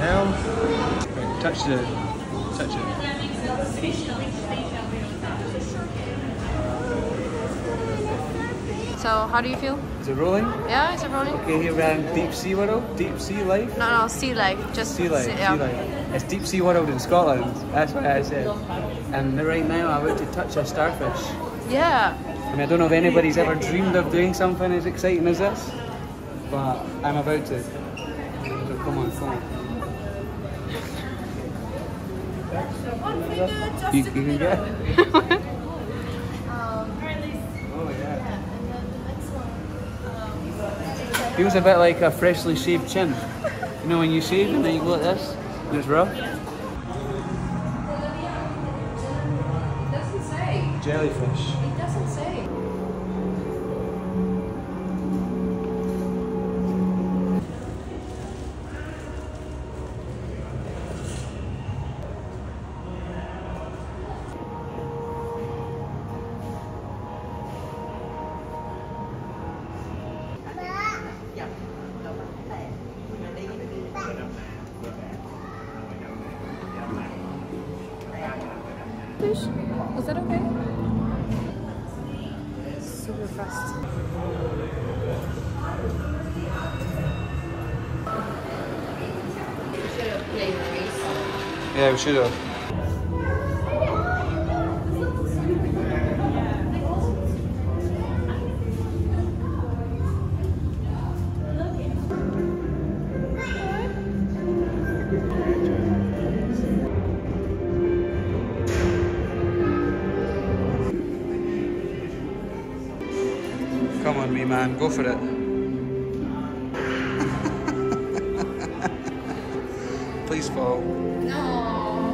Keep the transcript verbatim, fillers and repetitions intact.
well. Right, touch the, touch it. So, how do you feel? Is it rolling? Yeah, is it rolling? Okay, here we're in Deep Sea World, Deep Sea Life. No, no, sea life. Just Sea Life, sea, Sea yeah. Life. It's Deep Sea World in Scotland, that's what I said. And right now I'm about to touch a starfish. Yeah. I mean, I don't know if anybody's ever dreamed of doing something as exciting as this, but I'm about to. So come on, come on. You, you can get it? Feels a bit like a freshly shaved chin. You know when you shave and then you go like this and it's rough? It doesn't say. Jellyfish. It doesn't say. Fish? Is that okay? Super fast. Yeah, we should have. Come on, me man, go for it. Please fall. No.